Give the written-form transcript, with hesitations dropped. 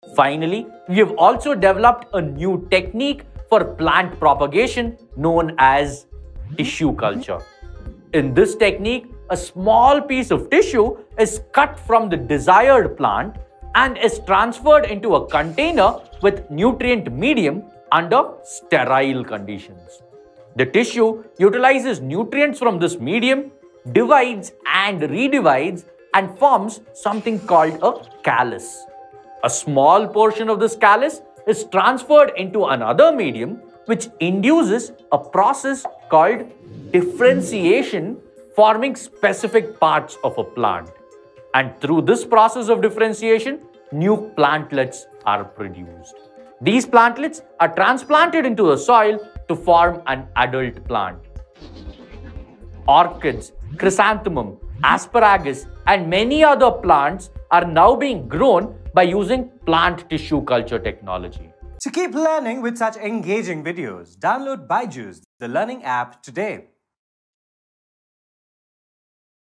Finally, we have also developed a new technique for plant propagation known as tissue culture. In this technique, a small piece of tissue is cut from the desired plant and is transferred into a container with nutrient medium under sterile conditions. The tissue utilizes nutrients from this medium, divides and redivides, and forms something called a callus. A small portion of this callus is transferred into another medium, which induces a process called differentiation, forming specific parts of a plant. And through this process of differentiation, new plantlets are produced. These plantlets are transplanted into the soil to form an adult plant. Orchids, chrysanthemum, asparagus, and many other plants are now being grown by using plant tissue culture technology. To keep learning with such engaging videos, download BYJU'S, the learning app today.